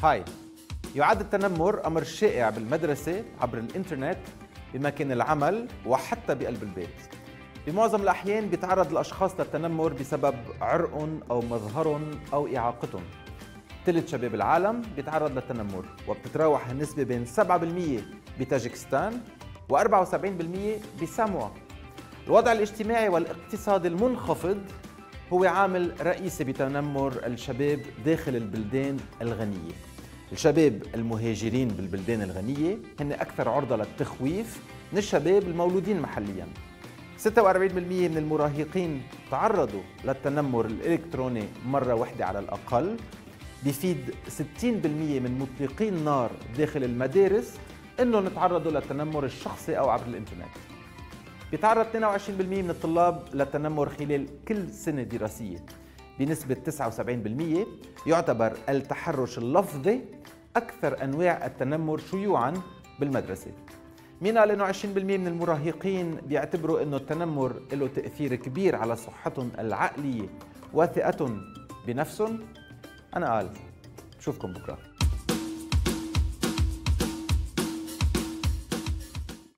هاي. يعد التنمر أمر شائع بالمدرسة عبر الإنترنت بمكان العمل وحتى بقلب البيت. بمعظم الأحيان بيتعرض الأشخاص للتنمر بسبب عرقهم أو مظهرهم أو إعاقتهم. ثلث شباب العالم بيتعرض للتنمر، وبتتراوح النسبة بين 7% بتاجكستان و74% بساموا. الوضع الاجتماعي والاقتصادي المنخفض هو عامل رئيسي بتنمر الشباب داخل البلدان الغنية. الشباب المهاجرين بالبلدان الغنية هن أكثر عرضة للتخويف من الشباب المولودين محلياً. 46% من المراهقين تعرضوا للتنمر الإلكتروني مرة واحدة على الأقل. بيفيد 60% من مطلقي النار داخل المدارس إنهم تعرضوا للتنمر الشخصي أو عبر الإنترنت. بيتعرض 22% من الطلاب للتنمر خلال كل سنة دراسية. بنسبة 79% يعتبر التحرش اللفظي أكثر أنواع التنمر شيوعاً بالمدرسة. مين قال إنه 20% من المراهقين بيعتبروا إنه التنمر له تأثير كبير على صحتهم العقلية وثقتهم بنفسهم؟ أنا قال بشوفكم بكرة.